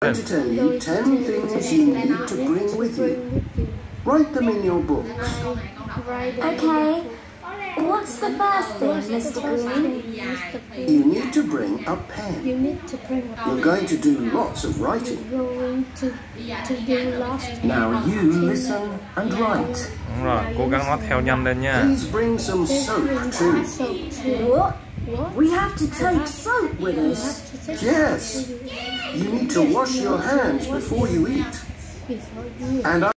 I'm going to tell you 10 things you need to bring with you. Write them in your books. Okay. What's the first thing, Mr. Green? You need to bring a pen. You're going to do lots of writing. Now you listen and write. Đúng rồi, cố gắng nói theo nhanh lên nha. Please bring some soap too. What? We have to take soap with us? Yes. You need to wash your hands before you eat. And